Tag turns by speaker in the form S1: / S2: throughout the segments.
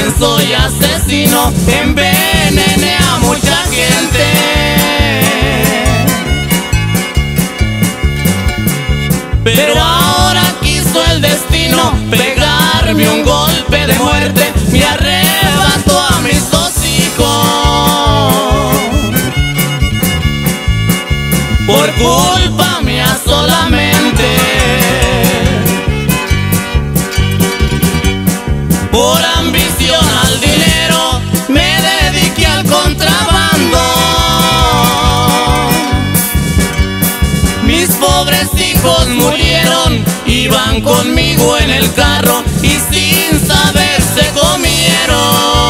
S1: también soy asesino, envenené a mucha gente. Pero ahora quiso el destino pegarme un golpe de muerte, me arrebató a mis dos hijos. Por culpa mía solamente, por ambición al dinero, me dediqué al contrabando. Mis pobres hijos murieron, iban conmigo en el carro y sin saber se comieron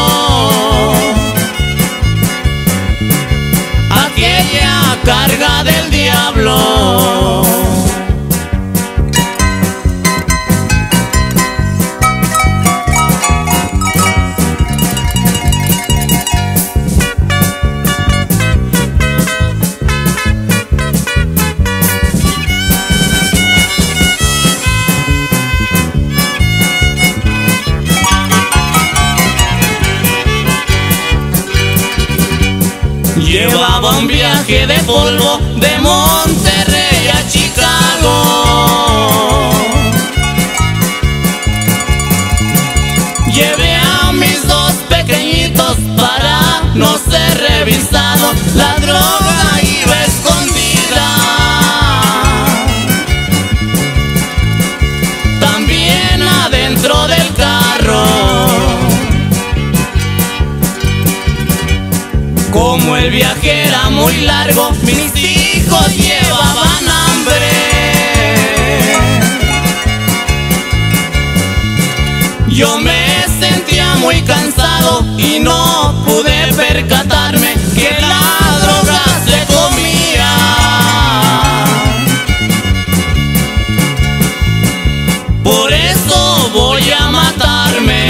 S1: aquella carga del diablo. Llevaba un viaje de polvo de Monterrey a Chicago. Llevé a mis dos pequeñitos para no ser revisado. La droga iba escondida. También adentro del carro. Como el viaje era muy largo, mis hijos llevaban hambre. Yo me sentía muy cansado y no pude percatarme que la droga se comía. Por eso voy a matarme.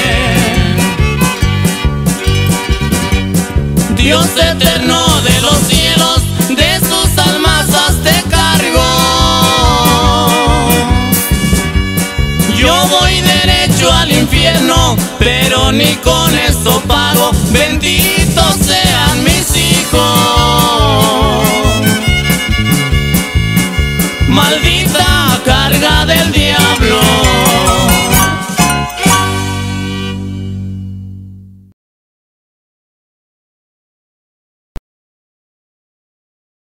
S1: Dios eterno de los cielos, de sus almas hazte cargo. Yo voy derecho al infierno, pero ni con eso pago. Benditos sean mis hijos. Maldita carga del diablo.